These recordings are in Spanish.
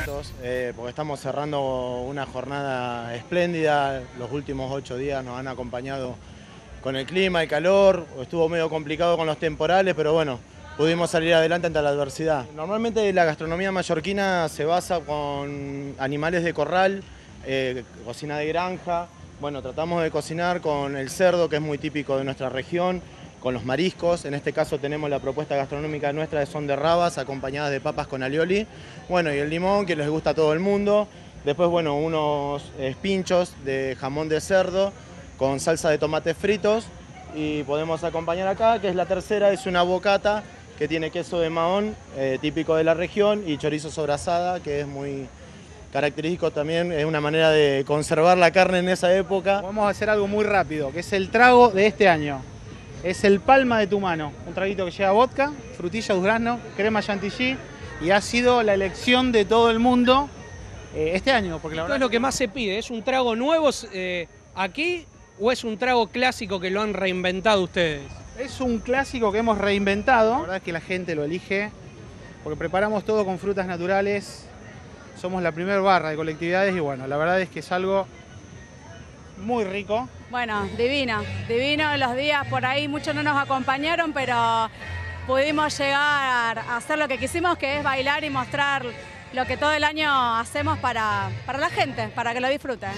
contentos porque estamos cerrando una jornada espléndida. Los últimos 8 días nos han acompañado con el clima, el calor. Estuvo medio complicado con los temporales, pero bueno, pudimos salir adelante ante la adversidad. Normalmente la gastronomía mallorquina se basa con animales de corral, cocina de granja. Bueno, tratamos de cocinar con el cerdo, que es muy típico de nuestra región, con los mariscos. En este caso tenemos la propuesta gastronómica nuestra, son de rabas acompañadas de papas con alioli. Bueno, y el limón, que les gusta a todo el mundo. Después, bueno, unos pinchos de jamón de cerdo con salsa de tomates fritos. Y podemos acompañar acá, que es la tercera, es una bocata que tiene queso de Mahón, típico de la región, y chorizo sobrasada, que es muy característico también. Es una manera de conservar la carne en esa época. Vamos a hacer algo muy rápido, que es el trago de este año. Es el Palma de tu mano, un traguito que lleva vodka, frutilla, durazno, crema chantilly, y ha sido la elección de todo el mundo este año. Porque la verdad ¿Qué es lo que más se pide? ¿Es un trago nuevo aquí o es un trago clásico que lo han reinventado ustedes? es un clásico que hemos reinventado. La verdad es que la gente lo elige porque preparamos todo con frutas naturales. Somos la primer barra de colectividades y bueno, la verdad es que es algo muy rico. Bueno, divino los días, por ahí muchos no nos acompañaron, pero pudimos llegar a hacer lo que quisimos, que es bailar y mostrar lo que todo el año hacemos para la gente, para que lo disfruten.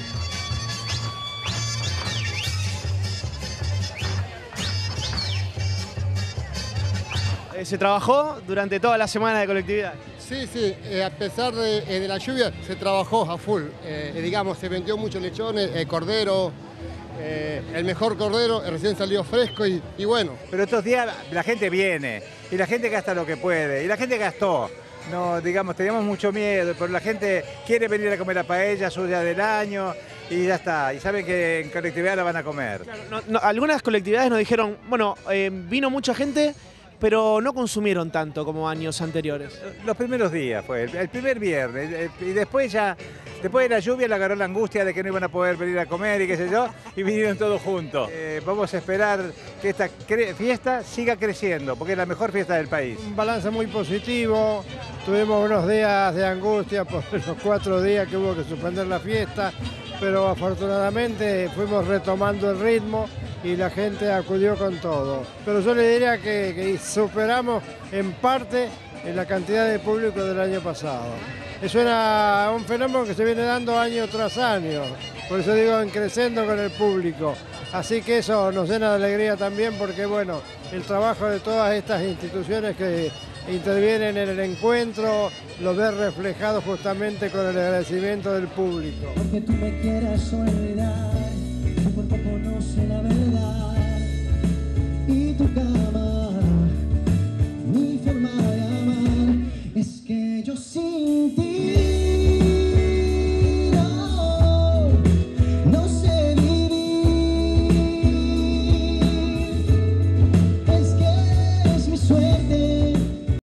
¿Se trabajó durante toda la semana de colectividad? Sí, a pesar de la lluvia se trabajó a full. Digamos, se vendió muchos lechones, cordero, el mejor cordero recién salió fresco y bueno. Pero estos días la gente viene y la gente gasta lo que puede y la gente gastó. No, digamos, teníamos mucho miedo, pero la gente quiere venir a comer la paella suya del año y ya está. Y saben que en colectividad la van a comer. Claro, algunas colectividades nos dijeron, bueno, vino mucha gente, pero no consumieron tanto como años anteriores. Los primeros días fue, el primer viernes, y después de la lluvia le agarró la angustia de que no iban a poder venir a comer y qué sé yo, y vinieron todos juntos. Vamos a esperar que esta fiesta siga creciendo, porque es la mejor fiesta del país. Un balance muy positivo, tuvimos unos días de angustia por los 4 días que hubo que suspender la fiesta, pero afortunadamente fuimos retomando el ritmo y la gente acudió con todo. Pero yo le diría que superamos en parte la cantidad de público del año pasado. Es un fenómeno que se viene dando año tras año, por eso digo en creciendo con el público. Así que eso nos llena de alegría también porque bueno, el trabajo de todas estas instituciones que intervienen en el encuentro lo ves reflejado justamente con el agradecimiento del público. Porque tú me quieras olvidar.